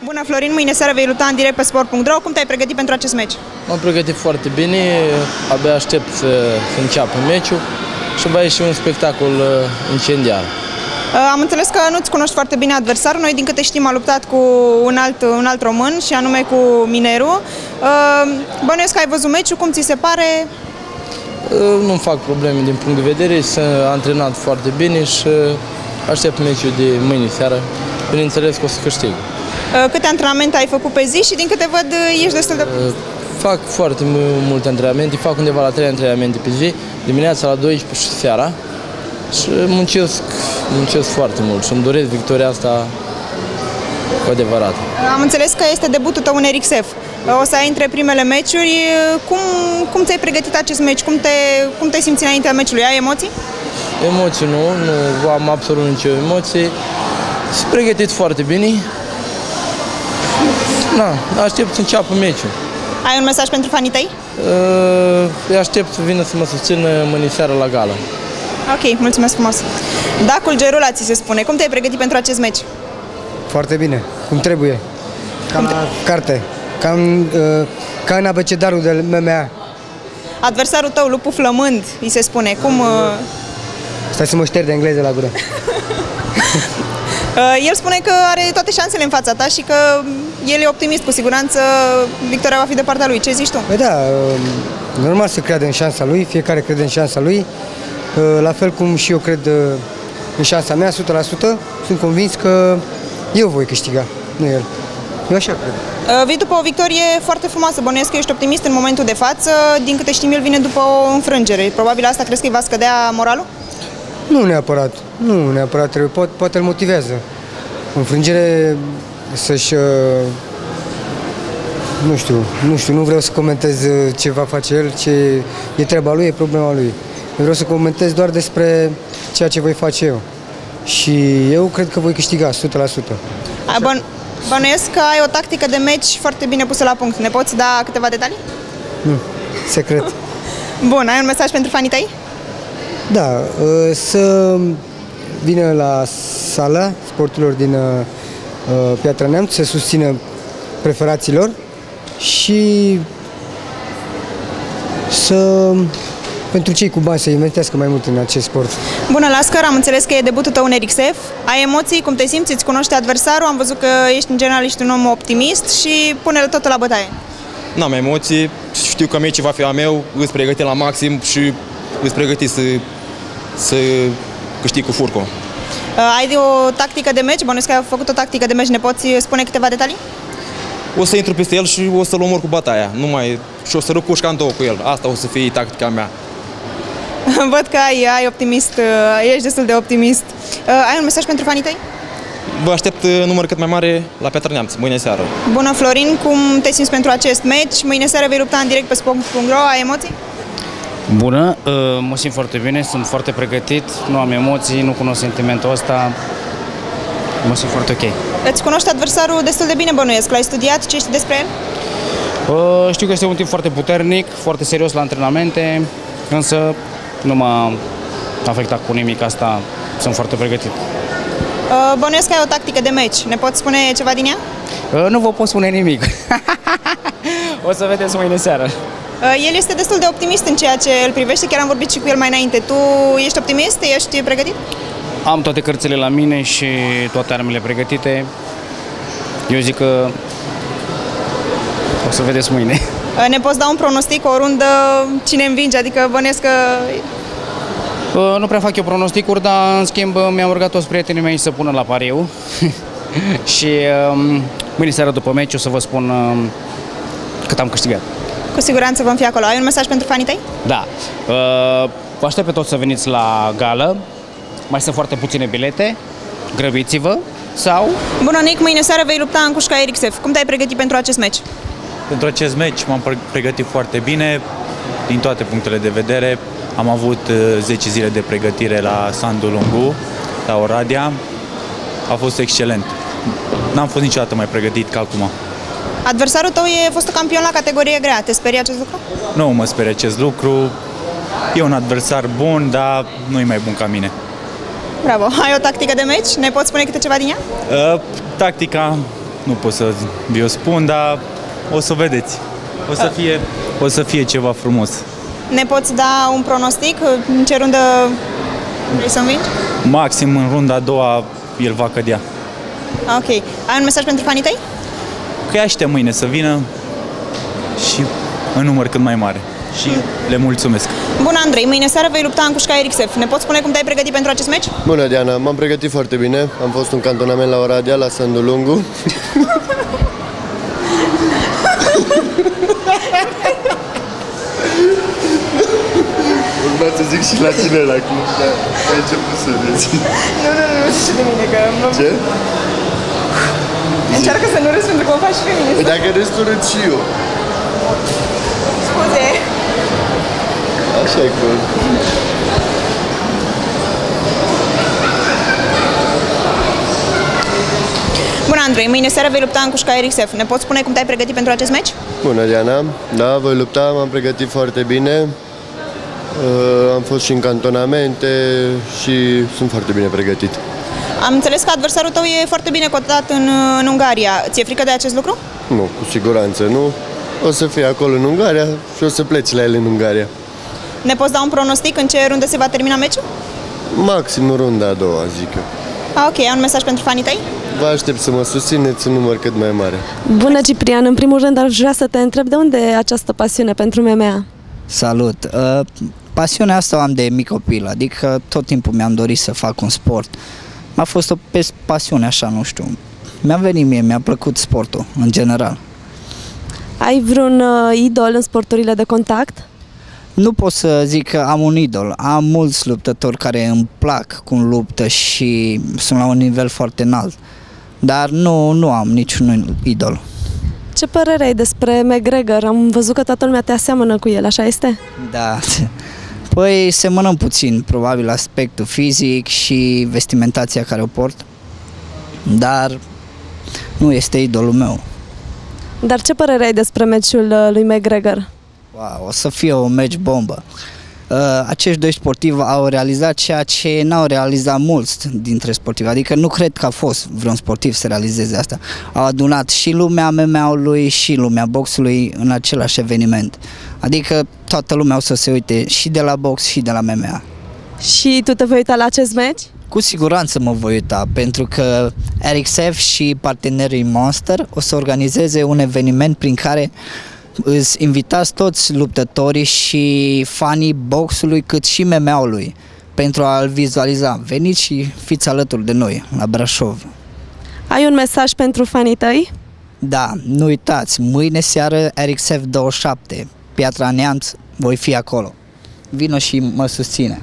Bună, Florin, mâine seară vei lupta în direct pe sport.ro. Cum te-ai pregătit pentru acest meci? M-am pregătit foarte bine, abia aștept să înceapă meciul și va ieși un spectacol incendiar. Am înțeles că nu-ți cunoști foarte bine adversarul. Noi, din câte știm, a luptat cu un alt român, și anume cu Mineru. Bănuiesc că ai văzut meciul, cum ți se pare? Nu-mi fac probleme din punct de vedere, s-a antrenat foarte bine și aștept meciul de mâine seară. Bineînțeles că o să câștig. Câte antrenamente ai făcut pe zi și din câte văd ești destul de... Fac foarte multe antrenamente, fac undeva la 3 antrenamente pe zi, dimineața la 12 și seara. Și muncesc foarte mult și îmi doresc victoria asta cu adevărat. Am înțeles că este debutul tău în RXF. O să ai între primele meciuri. Cum ți-ai pregătit acest meci? Cum te simți înaintea meciului? Ai emoții? Emoții nu am absolut nicio emoție. Sunt pregătit foarte bine. Aștept să înceapă meciul. Ai un mesaj pentru fanii tăi? Îi aștept să vină să mă susțină mâine seară la gală. Ok, mulțumesc frumos. Dacul Gerula ți se spune. Cum te-ai pregătit pentru acest meci? Foarte bine, cum trebuie. Ca la carte, ca în abecedarul de MMA. Adversarul tău, lupul flămând, îi se spune. Cum... Stai să mă șterg de engleză la gură. El spune că are toate șansele în fața ta și că el e optimist, cu siguranță victoria va fi de partea lui. Ce zici tu? Păi da, normal să creadă în șansa lui, fiecare crede în șansa lui. La fel cum și eu cred în șansa mea, 100%, sunt convins că eu voi câștiga, nu el. Eu așa cred. Vii după o victorie foarte frumoasă, bănuiesc că ești optimist în momentul de față. Din câte știm, el vine după o înfrângere. Probabil asta crezi că îi va scădea moralul? Nu neapărat trebuie, poate îl motivează. Înfrângere să-și... Nu știu, nu vreau să comentez ce va face el, ce e treaba lui, e problema lui. Eu vreau să comentez doar despre ceea ce voi face eu. Și eu cred că voi câștiga 100%. Bănuiesc că ai o tactică de meci foarte bine pusă la punct. Ne poți da câteva detalii? Nu, secret. Bun, ai un mesaj pentru fanii tăi? Da, să vină la sala sporturilor din Piatra Neamț, să susțină preferațiilor și pentru cei cu bani să investească mai mult în acest sport. Bună, Lascar, am înțeles că e debutul tău în RXF. Ai emoții? Cum te simți? Îți cunoști adversarul? Am văzut că ești în general un om optimist și pune-l totul la bătaie. N-am emoții, știu că meciul va fi a meu, îți pregătit la maxim și îți pregătit să câștig cu furco. Ai o tactică de meci? Bănuiesc că ai făcut o tactică de meci. Ne poți spune câteva detalii? O să intru peste el și o să-l omor cu bătaia. Și o să rup cușca în două cu el. Asta o să fie tactica mea. Văd că ai optimist, ești destul de optimist. Ai un mesaj pentru fanii tăi? Vă aștept număr cât mai mare la Piatra Neamț, mâine seară. Bună, Florin, cum te simți pentru acest meci? Mâine seară vei lupta în direct pe sport.ro. Ai emoții? Bună, mă simt foarte bine, sunt foarte pregătit, nu am emoții, nu cunosc sentimentul ăsta, mă simt foarte ok. Îți cunoști adversarul destul de bine, bănuiesc, l-ai studiat, ce știi despre el? Știu că este un tip foarte puternic, foarte serios la antrenamente, însă nu m-a afectat cu nimic, asta sunt foarte pregătit. Bănuiesc că ai o tactică de meci, ne poți spune ceva din ea? Nu vă pot spune nimic, o să vedeți mâine seară. El este destul de optimist în ceea ce îl privește, chiar am vorbit și cu el mai înainte. Tu ești optimist? Ești pregătit? Am toate cărțile la mine și toate armele pregătite. Eu zic că o să vedeți mâine. Ne poți da un pronostic, o rundă, cine învinge? Adică bănuiesc că... Nu prea fac eu pronosticuri, dar în schimb mi-am rugat toți prietenii mei să pună la pariu. Și mâine seara după meci o să vă spun cât am câștigat. Cu siguranță vom fi acolo. Ai un mesaj pentru fanii tăi? Da. Vă aștept pe toți să veniți la gală. Mai sunt foarte puține bilete. Grăbiți-vă. Sau... Bună, Nic, mâine seară vei lupta în cușca RXF. Cum te-ai pregătit pentru acest meci? Pentru acest meci m-am pregătit foarte bine, din toate punctele de vedere. Am avut 10 zile de pregătire la Sandu Lungu, la Oradea. A fost excelent. N-am fost niciodată mai pregătit ca acum. Adversarul tău e fostul campion la categorie grea. Te sperie acest lucru? Nu mă sperie acest lucru. E un adversar bun, dar nu e mai bun ca mine. Bravo. Ai o tactică de meci? Ne poți spune câte ceva din ea? Tactica nu pot să vi-o spun, dar o să vedeți. O să fie ceva frumos. Ne poți da un pronostic? În ce rundă vrei să învingi? Maxim în runda a doua el va cădea. Ok. Ai un mesaj pentru fanii tăi? Că aștept mâine să vină și în număr cât mai mare. Și le mulțumesc. Bună, Andrei! Mâine seară vei lupta în Cușcaia RXF. Ne poți spune cum te-ai pregătit pentru acest meci? Bună, Diana! M-am pregătit foarte bine. Am fost un cantonament la Oradea, la Sandu Lungu. Urma să zic și la tine la club, dar ai început să râzi. Nu știu de mine, că... Ce? Încearcă să nu râzi pentru că mă faci feminist. Păi dacă râzi, tu râzi și eu. Scuze. Așa e cool. Bună, Andrei! Mâine seară vei lupta în Cușcaia RXF. Ne poți spune cum te-ai pregătit pentru acest meci? Bună, Diana! Da, voi lupta, m-am pregătit foarte bine. Am fost și în cantonamente și sunt foarte bine pregătit. Am înțeles că adversarul tău e foarte bine cotat în Ungaria. Ți-e frică de acest lucru? Nu, cu siguranță nu. O să fie acolo în Ungaria și o să pleci la el în Ungaria. Ne poți da un pronostic în ce rundă se va termina meciul? Maxim în runda a doua, zic eu. Ok, ai un mesaj pentru fanii tăi? Vă aștept să mă susțineți în număr cât mai mare. Bună, Ciprian! În primul rând aș vrea să te întreb de unde e această pasiune pentru MMA? Salut! Pasiunea asta o am de mic copil, adică tot timpul mi-am dorit să fac un sport. A fost o pasiune așa, nu știu. Mi-a venit mie, mi-a plăcut sportul, în general. Ai vreun idol în sporturile de contact? Nu pot să zic că am un idol. Am mulți luptători care îmi plac cum luptă și sunt la un nivel foarte înalt. Dar nu am niciun idol. Ce părere ai despre McGregor? Am văzut că toată lumea te aseamănă cu el, așa este? Da. Păi semănăm puțin, probabil aspectul fizic și vestimentația care o port. Dar nu este idolul meu. Dar ce părere ai despre meciul lui McGregor? Wow, o să fie o meci bombă. Acești doi sportivi au realizat ceea ce n-au realizat mulți dintre sportivi. Adică nu cred că a fost vreun sportiv să realizeze asta. Au adunat și lumea MMA-ului și lumea boxului în același eveniment. Adică toată lumea o să se uite și de la box și de la MMA. Și tu te vei uita la acest meci? Cu siguranță mă voi uita, pentru că RXF și partenerii Monster o să organizeze un eveniment prin care îți invitați toți luptătorii și fanii boxului cât și MMA-ului pentru a-l vizualiza. Veniți și fiți alături de noi la Brașov. Ai un mesaj pentru fanii tăi? Da, nu uitați, mâine seară RXF 27, Piatra Neamț, voi fi acolo. Vino și mă susține.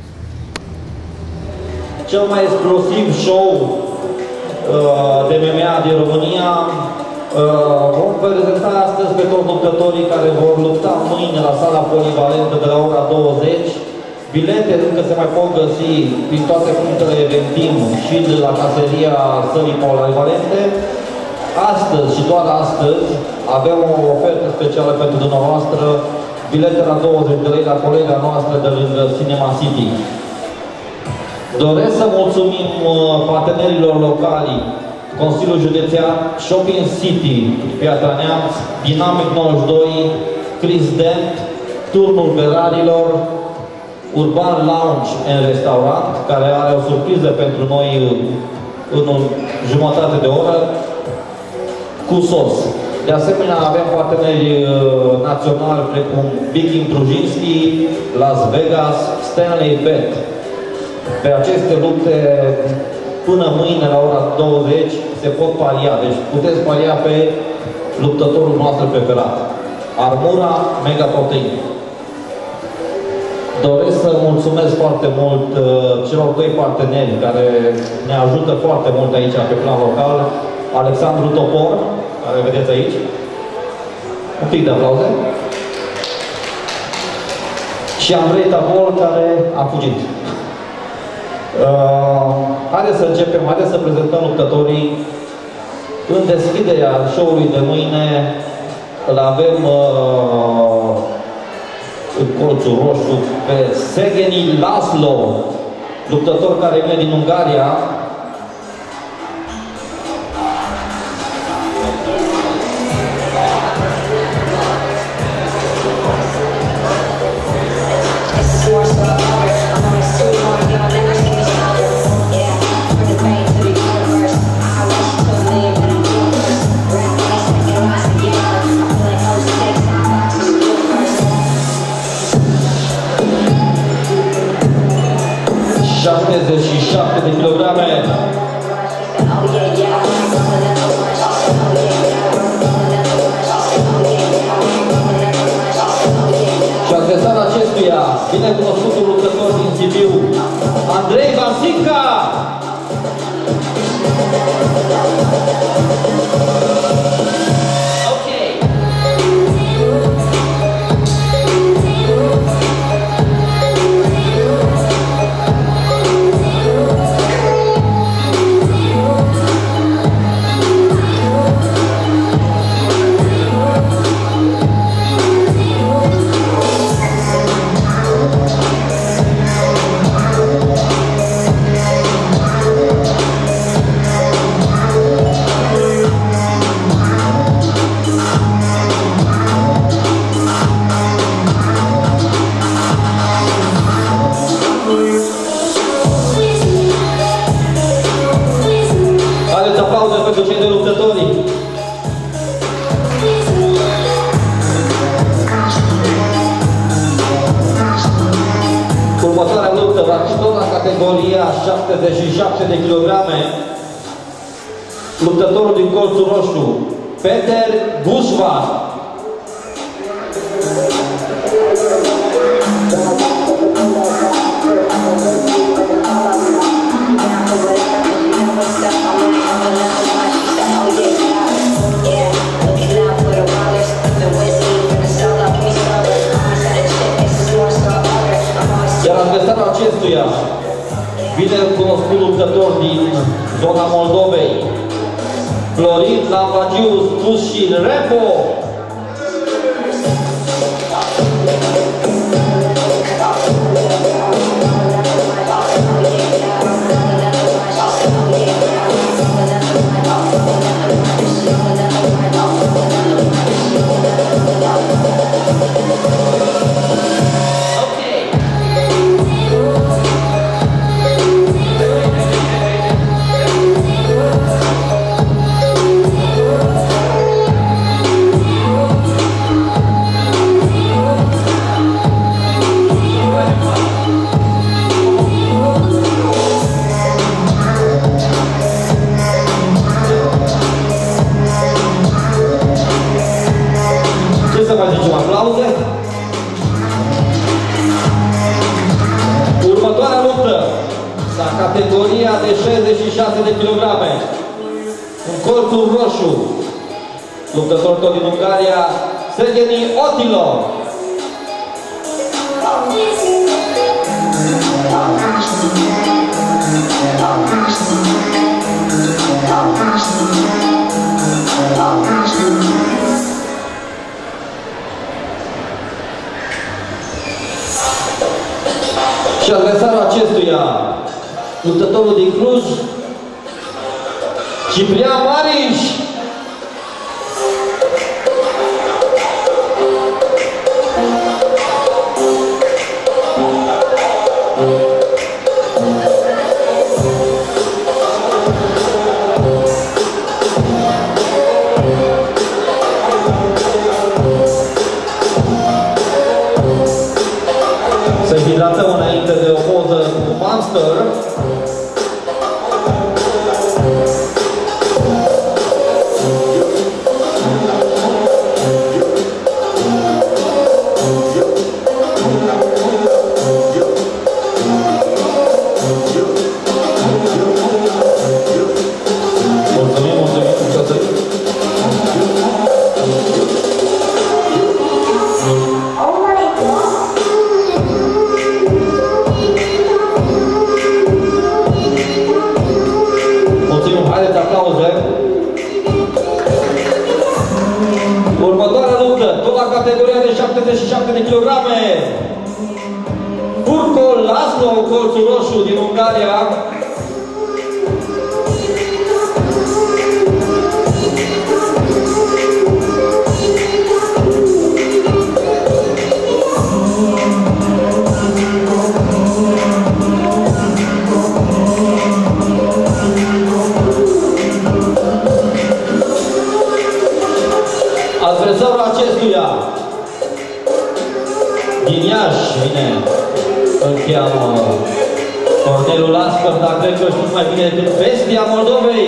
Cel mai explosiv show de MMA din România. Vom prezenta astăzi pe toți luptătorii care vor lupta mâine la sala polivalentă de la ora 20. Bilete încă se mai pot găsi prin toate punctele Eventim și de la caseria sălii polivalente. Astăzi și doar astăzi avem o ofertă specială pentru dumneavoastră. Bilete la 20 de lei la colega noastră de lângă Cinema City. Doresc să mulțumim partenerilor locali, Consiliul Județean, Shopping City, Piatra Neamț, Dynamic 92, Chris Dent, Turnul Berarilor, Urban Lounge în restaurant, care are o surpriză pentru noi în o jumătate de oră, cu sos. De asemenea, avem parteneri naționali precum Viking Brujinski, Las Vegas, Stanley Bet. Pe aceste lupte, până mâine la ora 20, se pot paria. Deci puteți paria pe luptătorul nostru preferat. Armura Mega Protein. Doresc să mulțumesc foarte mult celor doi parteneri care ne ajută foarte mult aici pe plan local. Alexandru Topor, care vedeți aici. Un pic de aplauze. Și Andrei Tabol, care a fugit. Haideți să începem, haideți să prezentăm luptătorii. În deschiderea show-ului de mâine îl avem în colțul roșu pe Szegeni Laszlo, luptător care vine din Ungaria. cunoscutul luptător din Sibiu, Andrei Vasinca! Pentru cei de luptătorii. Următoarea luptă va fi tot la categoria 77 de kilograme. Luptătorul din colțul roșu, Peter Gușva. Iar adversarul acestuia, bine cunoscut luptător din zona Moldovei, Florin Lambagiu, spus și Repo. Următoarea luptă la categoria de 66 de kilograme. În colțul roșu, luptător tot din Ungaria, Sergei Otilo. Și adversarul acestuia, luptătorul din Cluj, Ciprian Mariș. Să hidratăm înainte de o poză cu Monster. Următoarea luptă, tot la categoria de 77 de kilograme. Burco Laszlo, colțul roșu din Ungaria. Adversarul acestuia din Iași, bine, îl cheamă Cornelu Laspăr, dar cred că știți mai bine decât Bestia Moldovei.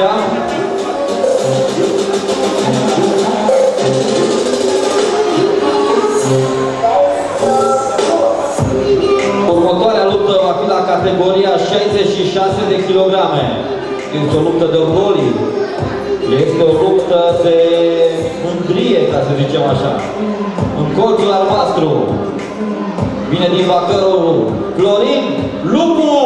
aceea. Următoarea luptă va fi la categoria 66 de kilograme. Este o luptă de orgolii. Este o luptă de mândrie, ca să zicem așa. În colțul albastru vine din Bacău Florin Lupu.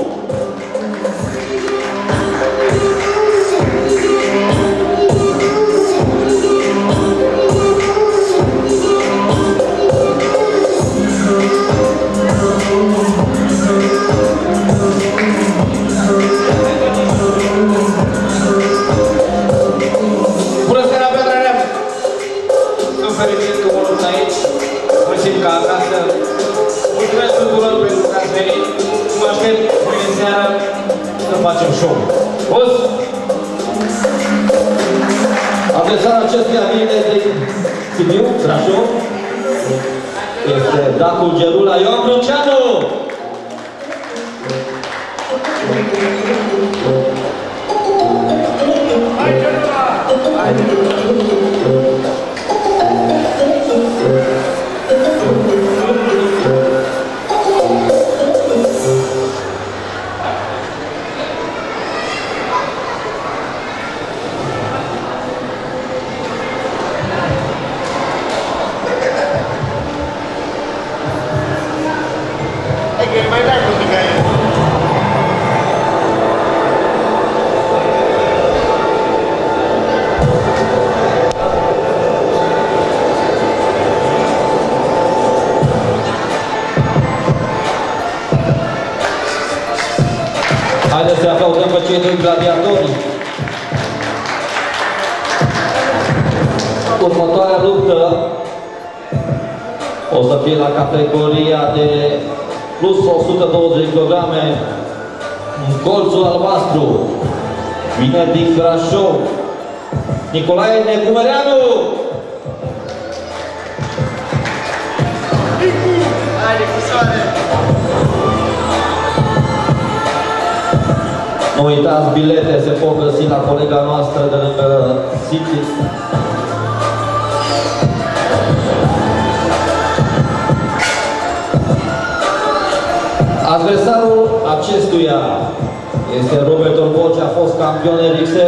Facem show. Adresarea acestuia vine de Sibiu, Brașov. Este Dacu Gerula Ioan Brânceanu. Haideți să aplaudăm pe cei doi gladiatori. Următoarea luptă o să fie la categoria de plus 120 kg în colțul albastru. Vine din Brașov Nicolae Necumereanu. Haide cu soare! Nu uitați, bilete se pot găsi la colega noastră de lângă City. Adversarul acestuia este Robert Orbocea, a fost campion RXF.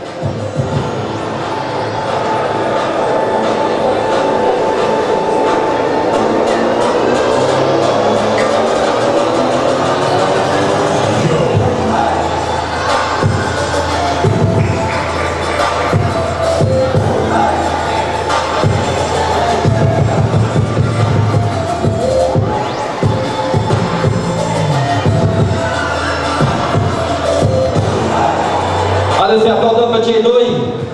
Haideți să aplaudăm pe cei doi.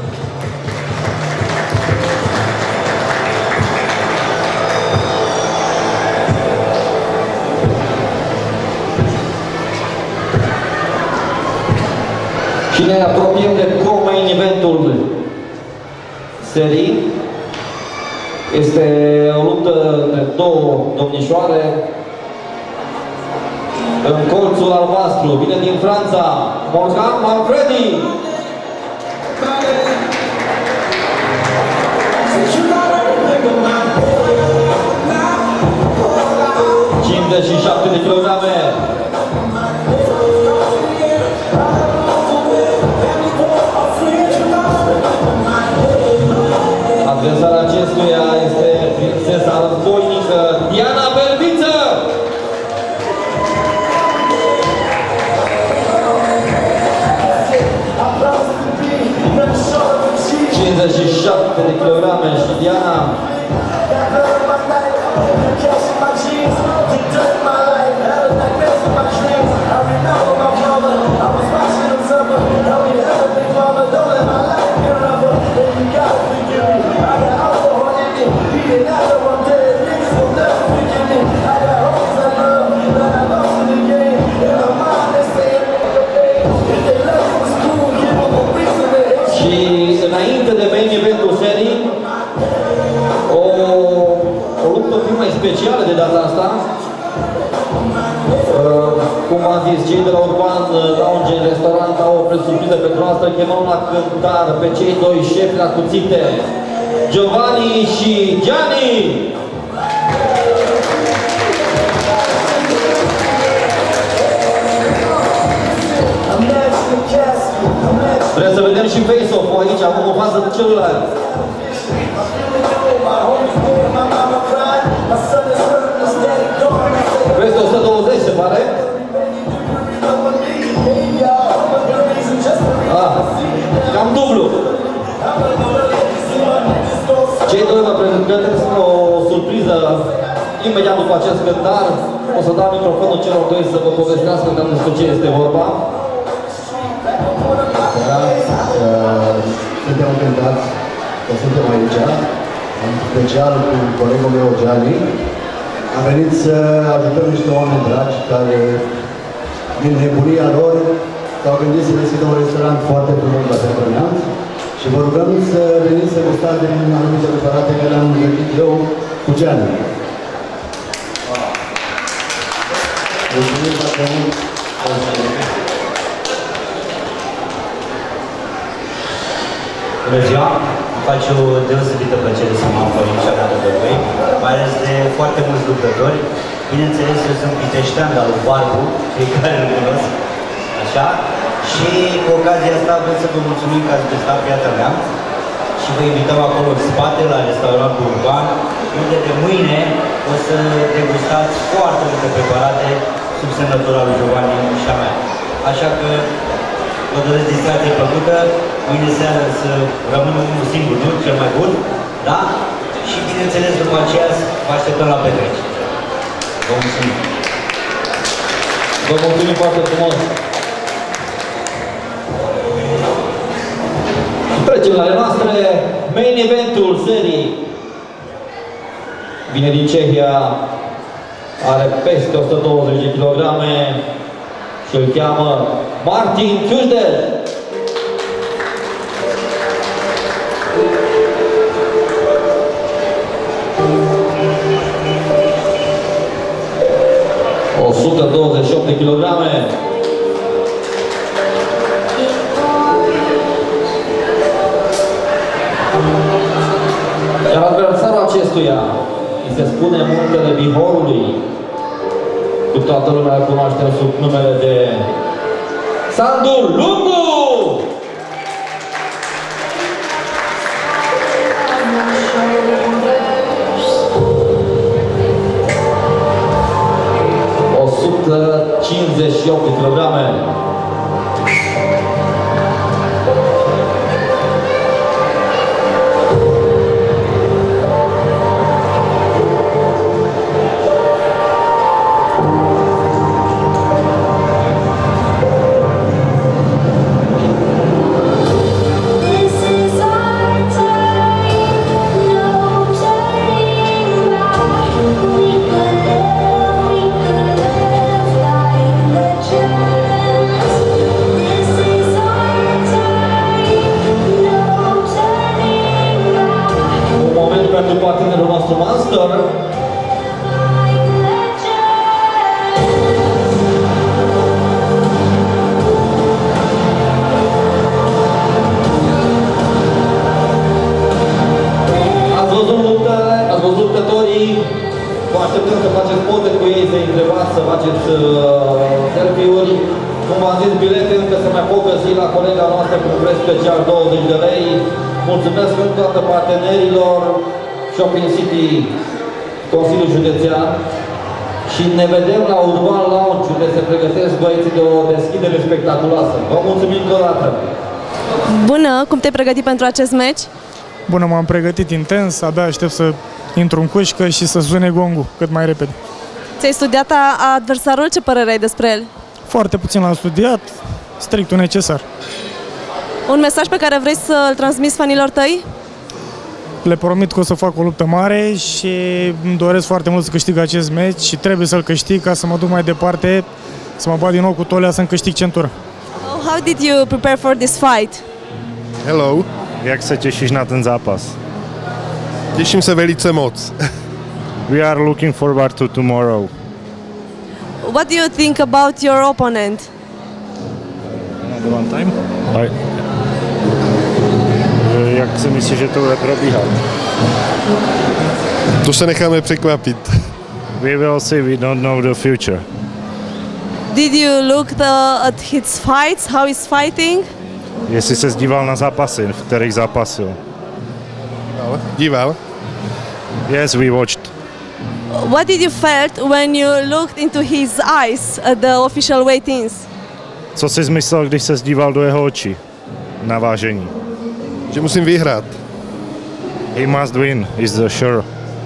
Și ne apropiem de co-main eventul serii. Este o luptă de două domnișoare. În colțul albastru vine din Franța Morgan Manfredi. ...57 de kilograme. Adversarea acestuia este prințesa războinică Diana Belviță. De kilograme și Diana Cum v-am zis, cei de la Urban Lounge Restaurant au o surpriză pentru noastră. Chemăm la cântar pe cei doi șefi la cuțite, Giovanni și Gianni. Vrem să vedem și face-off-ul aici, acum o fază de celălalt. Peste 120 se pare? Cam dublu. Cei doi vă pregătesc o surpriză imediat după acest cântar. O să dau microfonul celor doi să vă povestească cam despre ce este vorba. Suntem încântați că suntem aici, în special cu colegul meu Gianni. Am venit să ajutăm niște oameni dragi care, din nebunia lor, s-au gândit să deschidă un restaurant foarte frumos la Piatra Neamț și vă rugăm să veniți să gustați din anumite preparate care le-am gătit eu cu Gianni. Mulțumim foarte mult! Bună ziua! Îmi face o deosebită plăcere să mă aflu aici alături de voi, mai ales de foarte mulți lucrători. Bineînțeles, eu sunt piteștean, dar lui Barbu, cei care îl cunosc, așa. Și cu ocazia asta vrem să vă mulțumim că ați gustat Piatra Neamț și vă invităm acolo în spate, la restaurantul Urban, unde de mâine o să degustați foarte multe preparate sub semnătura lui Giovanni și a mea. Așa că vă doresc distracție plăcută, mâine seară să rămână unul singur, nu? Cel mai bun, da? Și bineînțeles după aceea vă așteptăm la petrecere. Vă mulțumim! Vă mulțumim foarte frumos! Trecem la ale noastre, main eventul serii. Vine din Cehia, are peste 120 de kilograme și îl cheamă Martin Küldel. O 128 de kilograme. Iar adversarul acestuia îi se spune Muntele Bihorului. Cu toată lumea îl cunoaștem sub numele de Sandu Lungu! O 158 de kilograme. Partenerul nostru master. Ați văzut luptele, ați văzut luptătorii, vă așteptăm să faceți poze cu ei, să-i întrebați, să faceți selfie-uri. Cum v-am zis, bilete încă se mai pot găsi la colega noastră cu preț special 20 de lei. Mulțumesc încă o dată partenerilor Shopping City, Consiliul Județean, și ne vedem la Urban Lounge, unde se pregătesc băieții de o deschidere spectaculoasă. Vă mulțumim încă o dată! Bună! Cum te-ai pregătit pentru acest meci? Bună, m-am pregătit intens, abia aștept să intru în cușcă și să sune gongul cât mai repede. Ți-ai studiat adversarul? Ce părere ai despre el? Foarte puțin l-am studiat, strictul necesar. Un mesaj pe care vrei să-l transmiți fanilor tăi? Le promit că o să fac o luptă mare și îmi doresc foarte mult să câștig acest meci și trebuie să-l câștig ca să mă duc mai departe, să mă bat din nou cu Tolea să-mi câștig centura. How did you prepare for this fight? Hello, jak se cieszysz na ten zapas? Cieszymy się velice moc. We are looking forward to tomorrow. What do you think about your opponent? One time? Jak si myslíš, že to bude probíhat? To se necháme překvapit. We will see, we don't know the future. Did you look at his fights, how he's fighting? Jestli se díval na zápasy, v kterých zápasil. Díval? Yes, we watched. What did you felt when you looked into his eyes at the official weigh-ins? Co jsi myslel, když se díval do jeho očí na vážení? Že musím vyhrát. He must win, is the sure.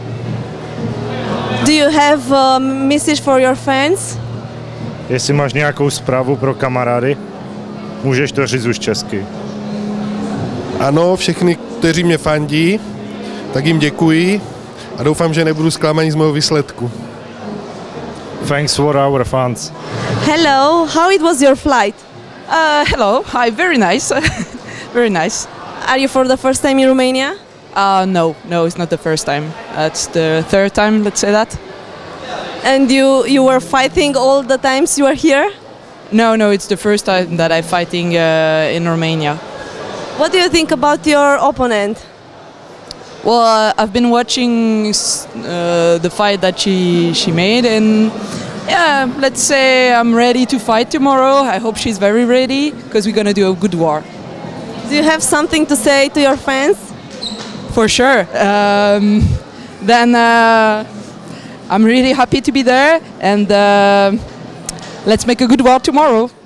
Do you have a message for your fans? Jestli máš nějakou zprávu pro kamarády, můžeš to říct už česky. Ano, všechny, kteří mě fandí, tak jim děkuji a doufám, že nebudu zklamaný z mého výsledku. Thanks for our fans. Hello, how it was your flight? Hello, hi, very nice. Very nice. Are you for the first time in Romania? No, it's not the first time. It's the third time, let's say that. And you were fighting all the times you were here? No, it's the first time that I'm fighting in Romania. What do you think about your opponent? Well, I've been watching the fight that she made, and yeah, let's say I'm ready to fight tomorrow. I hope she's very ready, because we're gonna do a good war. Do you have something to say to your fans? For sure. Then I'm really happy to be there, and let's make a good war tomorrow.